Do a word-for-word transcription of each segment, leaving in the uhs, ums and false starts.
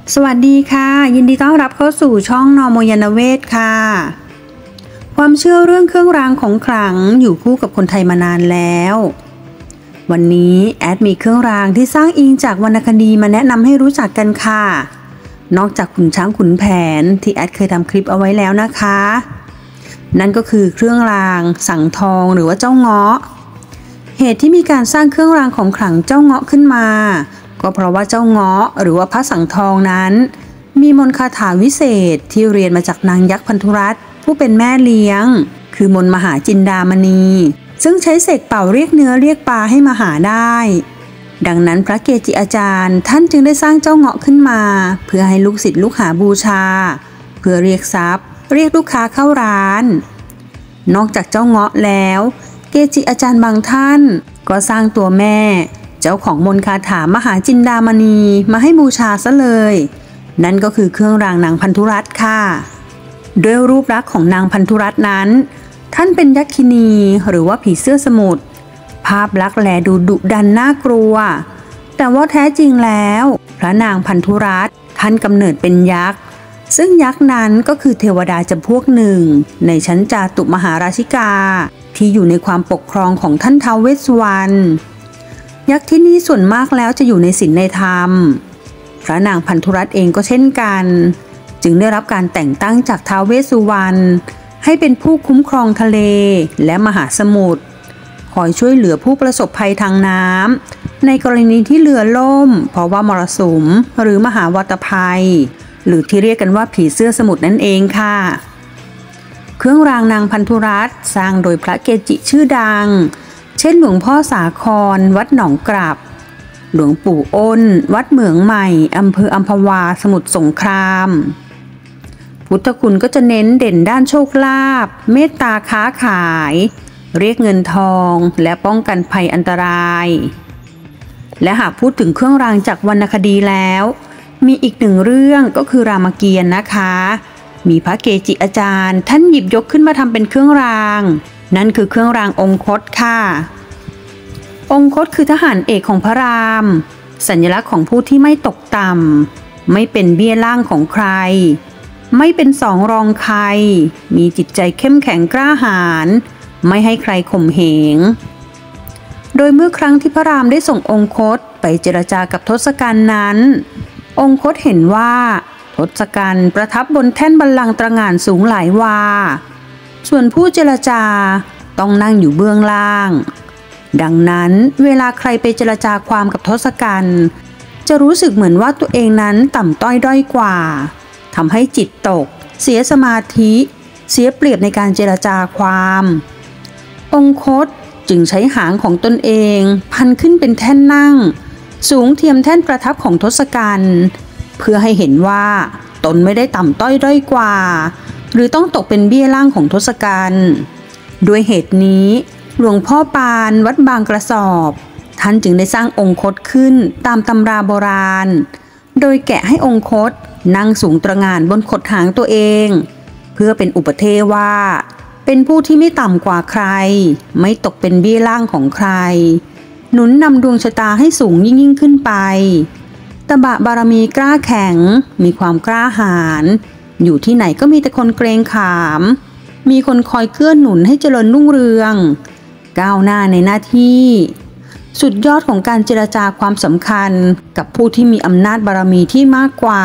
สวัสดีค่ะยินดีต้อนรับเข้าสู่ช่องนอโมยานเวทค่ะความเชื่อเรื่องเครื่องรางของขลังอยู่คู่กับคนไทยมานานแล้ววันนี้แอดมีเครื่องรางที่สร้างอิงจากวรรณคดีมาแนะนำให้รู้จักกันค่ะนอกจากขุนช้างขุนแผนที่แอดเคยทำคลิปเอาไว้แล้วนะคะนั่นก็คือเครื่องรางสังทองหรือว่าเจ้าเงาะเหตุที่มีการสร้างเครื่องรางของขลังเจ้าเงาะขึ้นมาก็เพราะว่าเจ้าเงาะหรือว่าพระสังทองนั้นมีมนต์คาถาวิเศษที่เรียนมาจากนางยักษ์พันธุรัตน์ผู้เป็นแม่เลี้ยงคือมนต์มหาจินดามณีซึ่งใช้เสกเป่าเรียกเนื้อเรียกปลาให้มาหาได้ดังนั้นพระเกจิอาจารย์ท่านจึงได้สร้างเจ้าเงาะขึ้นมาเพื่อให้ลูกศิษย์ลูกหาบูชาเพื่อเรียกทรัพย์เรียกลูกค้าเข้าร้านนอกจากเจ้าเงาะแล้วเกจิอาจารย์บางท่านก็สร้างตัวแม่เจ้าของมนต์คาถามหาจินดามณีมาให้บูชาซะเลยนั่นก็คือเครื่องรางนางพันธุรัตน์ค่ะด้วยรูปลักษณ์ของนางพันธุรัตน์นั้นท่านเป็นยักษินีหรือว่าผีเสื้อสมุทรภาพลักษณ์แลดูดุดันน่ากลัวแต่ว่าแท้จริงแล้วพระนางพันธุรัตน์ท่านกำเนิดเป็นยักษ์ซึ่งยักษ์นั้นก็คือเทวดาจำพวกหนึ่งในชั้นจาตุมหาราชิกาที่อยู่ในความปกครองของท่านท้าวเวสสุวรรณยักษ์ที่นี่ส่วนมากแล้วจะอยู่ในศีลในธรรมพระนางพันธุรัตน์เองก็เช่นกันจึงได้รับการแต่งตั้งจากท้าวเวสสุวรรณให้เป็นผู้คุ้มครองทะเลและมหาสมุทรคอยช่วยเหลือผู้ประสบภัยทางน้ำในกรณีที่เรือล่มเพราะว่ามรสุมหรือมหาวัตภัยหรือที่เรียกกันว่าผีเสื้อสมุทรนั่นเองค่ะเครื่องรางนางพันธุรัตน์สร้างโดยพระเกจิชื่อดังเช่นหลวงพ่อสาครวัดหนองกลับหลวงปู่อ้นวัดเหมืองใหม่อำเภออัมพวาสมุทรสงครามพุทธคุณก็จะเน้นเด่นด้านโชคลาภเมตตาค้าขายเรียกเงินทองและป้องกันภัยอันตรายและหากพูดถึงเครื่องรางจากวรรณคดีแล้วมีอีกหนึ่งเรื่องก็คือรามเกียรติ์นะคะมีพระเกจิอาจารย์ท่านหยิบยกขึ้นมาทำเป็นเครื่องรางนั่นคือเครื่องรางองคตค่ะองคตคือทหารเอกของพระรามสัญลักษณ์ของผู้ที่ไม่ตกต่ำไม่เป็นเบี้ยล่างของใครไม่เป็นสองรองใครมีจิตใจเข้มแข็งกล้าหาญไม่ให้ใครข่มเหงโดยเมื่อครั้งที่พระรามได้ส่งองคตไปเจรจากับทศกัณฐ์นั้นองคตเห็นว่าทศกัณฐ์ประทับบนแท่นบัลลังก์ตระหง่านสูงหลายวาส่วนผู้เจรจาต้องนั่งอยู่เบื้องล่างดังนั้นเวลาใครไปเจรจาความกับทศกัณฐ์จะรู้สึกเหมือนว่าตัวเองนั้นต่ำต้อยด้อยกว่าทำให้จิตตกเสียสมาธิเสียเปรียบในการเจรจาความองคตจึงใช้หางของตนเองพันขึ้นเป็นแท่นนั่งสูงเทียมแท่นประทับของทศกัณฐ์เพื่อให้เห็นว่าตนไม่ได้ต่ำต้อยด้อยกว่าหรือต้องตกเป็นเบี้ยล่างของทศกัณฐ์ด้วยเหตุนี้หลวงพ่อปานวัดบางกระสอบท่านจึงได้สร้างองคตขึ้นตามตำราโบราณโดยแกะให้องคตนั่งสูงตระหง่านบนขดหางตัวเองเพื่อเป็นอุปเทศว่าเป็นผู้ที่ไม่ต่ำกว่าใครไม่ตกเป็นเบี้ยล่างของใครหนุนนำดวงชะตาให้สูงยิ่งยิ่งขึ้นไปตบะบารมีกล้าแข็งมีความกล้าหาญอยู่ที่ไหนก็มีแต่คนเกรงขามมีคนคอยเกื้อหนุนให้เจริญรุ่งเรืองก้าวหน้าในหน้าที่สุดยอดของการเจรจาความสำคัญกับผู้ที่มีอำนาจบารมีที่มากกว่า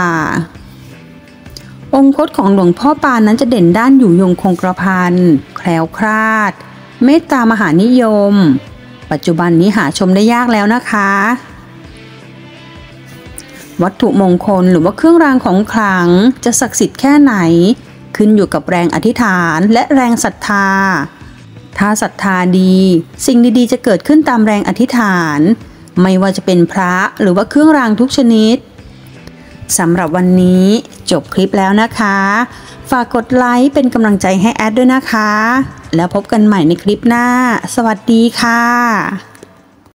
องคตของหลวงพ่อปานนั้นจะเด่นด้านอยู่ยงคงกระพันแคล้วคลาดเมตตามหานิยมปัจจุบันนี้หาชมได้ยากแล้วนะคะวัตถุมงคลหรือว่าเครื่องรางของขลังจะศักดิ์สิทธิ์แค่ไหนขึ้นอยู่กับแรงอธิษฐานและแรงศรัทธาถ้าศรัทธาดีสิ่งดีๆจะเกิดขึ้นตามแรงอธิษฐานไม่ว่าจะเป็นพระหรือว่าเครื่องรางทุกชนิดสำหรับวันนี้จบคลิปแล้วนะคะฝากกดไลค์เป็นกำลังใจให้แอดด้วยนะคะแล้วพบกันใหม่ในคลิปหน้าสวัสดีค่ะ